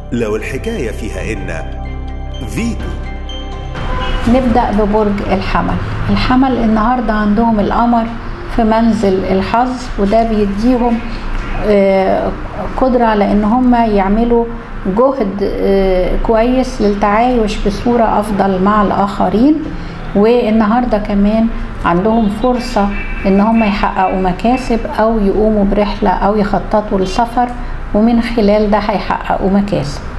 لو الحكاية فيها إن فيتو. نبدأ ببرج الحمل. الحمل النهاردة عندهم القمر في منزل الحظ، وده بيديهم قدرة على ان هم يعملوا جهد كويس للتعايش بصورة افضل مع الاخرين. والنهاردة كمان عندهم فرصة ان هم يحققوا مكاسب او يقوموا برحلة او يخططوا لسفر، ومن خلال ده هيحققوا مكاسب.